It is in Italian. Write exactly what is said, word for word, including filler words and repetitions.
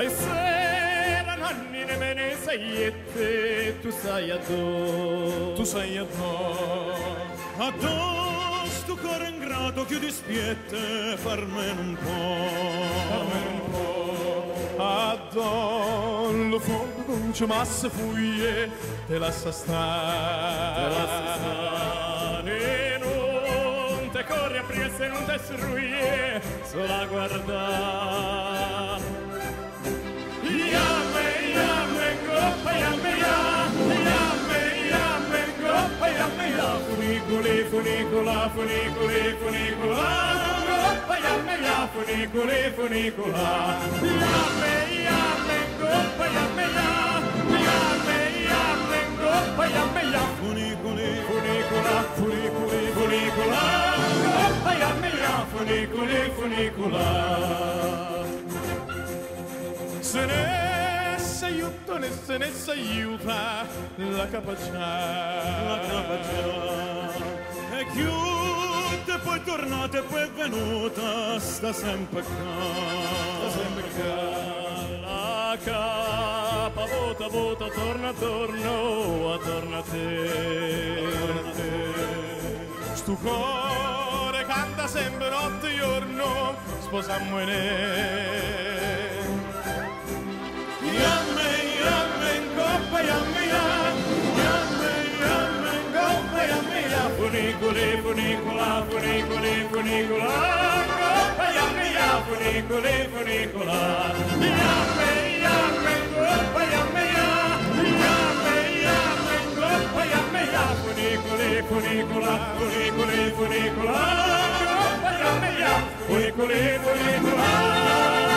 Ai sera nanni ne me ne saiette, tu sai addo, tu sai addo, addo sto cuore ingrato che dispiette, farmene un po', farmene un po', addo lo fondo dolce ma se fuglie, te lascia stare, te lascia stare, non te corri a pressa e non te sruie, solo a guardare. Yamme, yamme, coppa, yamme, yamme, yamme, coppa, yamme, ya, funicoli, funicola, funicoli, funicola, coppa, yamme, ya, funicoli, funicola, yamme, yamme, coppa, yamme, ya, yamme, yamme, coppa, yamme, ya, funicoli, funicola, funicoli, funicola, coppa, yamme, ya, funicoli, funicola. Se ne si aiuta, ne se ne si aiuta la capacità, la capacità. E chiude, poi tornate, poi è venuta, sta sempre qua, sta sempre qua. La capa, vota, vota, torna, torno, torna a te, torna a te. Sto cuore canta sempre notte e giorno, sposammoene. Yamme, yamme, in coppa, yamme, yamme, yamme, in coppa, yamme, ya. Funicoli, funicola, funicoli, funicola, coppa, yamme, ya, funicoli, funicola, yamme, yamme, coppa, yamme, ya, yamme, yamme, coppa, yamme, ya, funicoli, funicola, funicoli, funicola, coppa, yamme, ya, funicoli, funicola.